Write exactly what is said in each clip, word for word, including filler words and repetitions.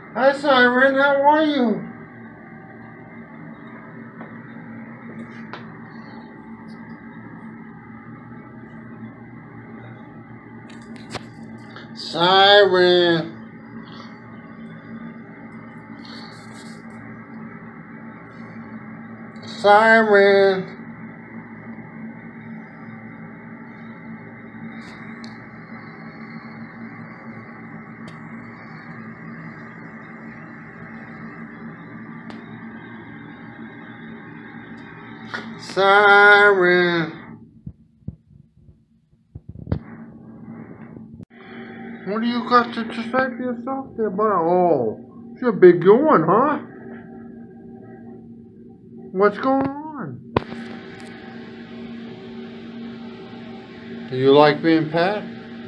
Hi, Siren. How are you? Siren. Siren. Siren. What do you got to distract yourself there, buddy? Oh, you're a big yawn, huh? What's going on? Do you like being pet?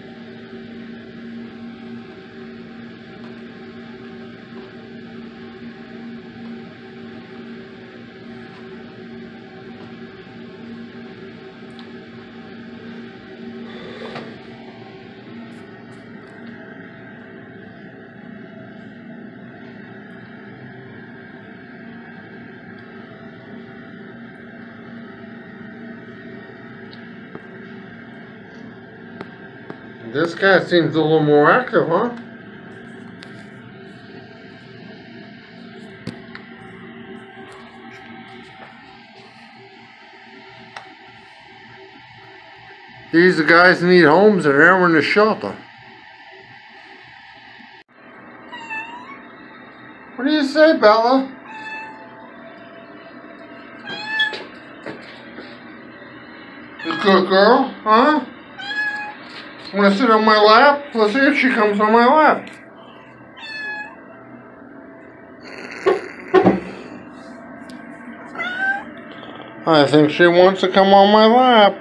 This guy seems a little more active, huh? These guys need homes and they're in the shelter. What do you say, Bella? You good girl, huh? Wanna sit on my lap? Let's see if she comes on my lap. I think she wants to come on my lap.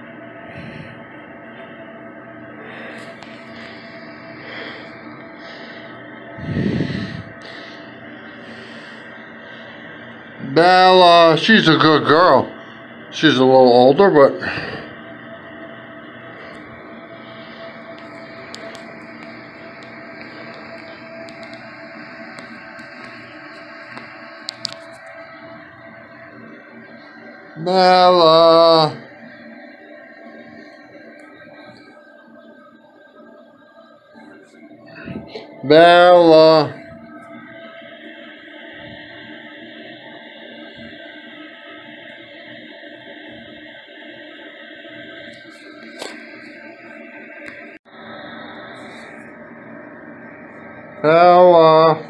Bella, she's a good girl. She's a little older, but... Bella. Bella. Bella.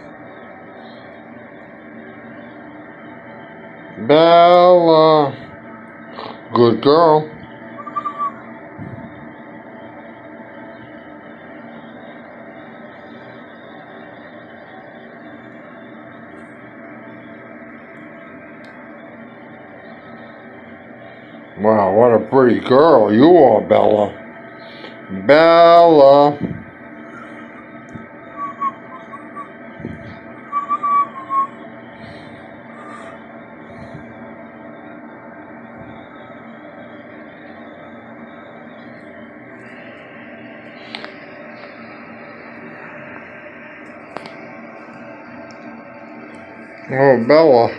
Bella. Good girl. Wow, what a pretty girl you are, Bella. Bella. Oh, Bella.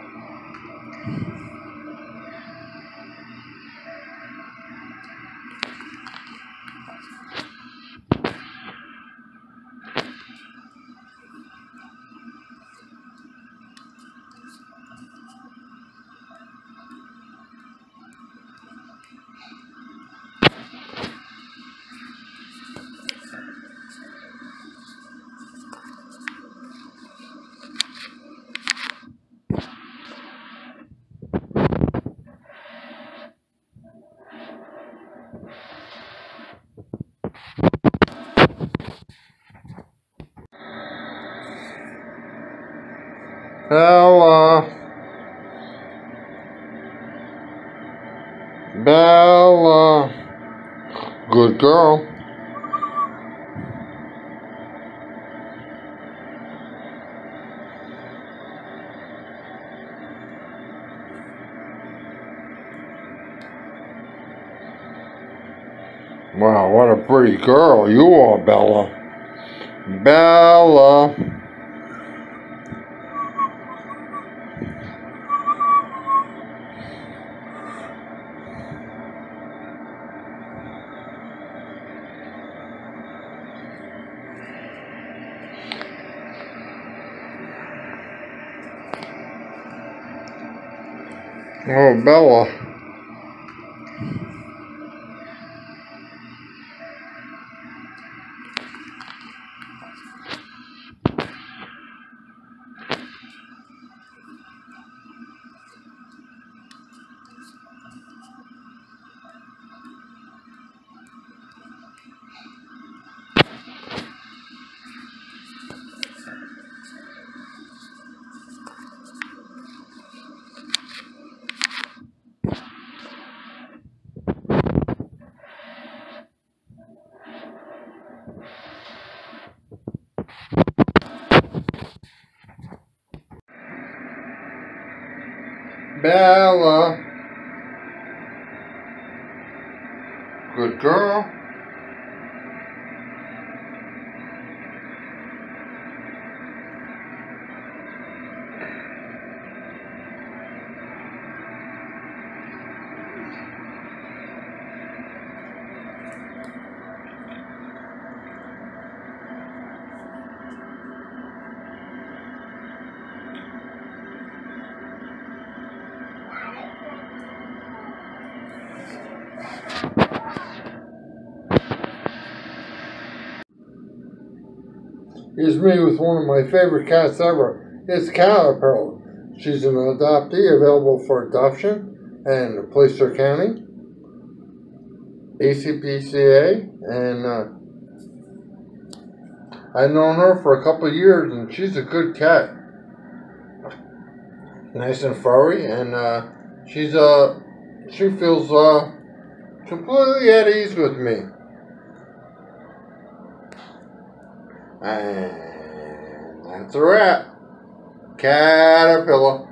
Bella. Bella. Good girl. Wow, what a pretty girl you are, Bella. Bella. Oh, Bella. Bella. Good girl. Here's me with one of my favorite cats ever. It's Caterpillar. She's an adoptee available for adoption in Placer County, A C P C A, and uh, I've known her for a couple of years, and she's a good cat. Nice and furry, and uh, she's uh, she feels uh, completely at ease with me. And that's a wrap. Caterpillar.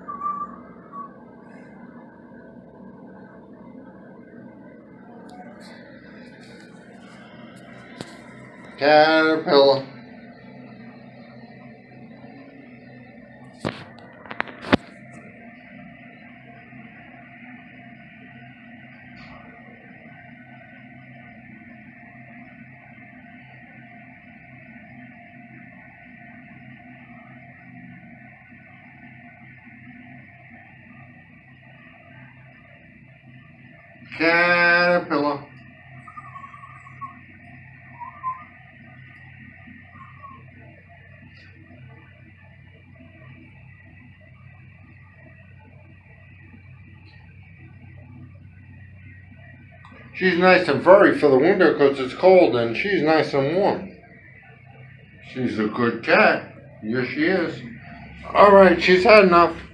Caterpillar. Caterpillar. She's nice and furry for the winter because it's cold, and she's nice and warm. She's a good cat. Yes, she is. Alright, she's had enough.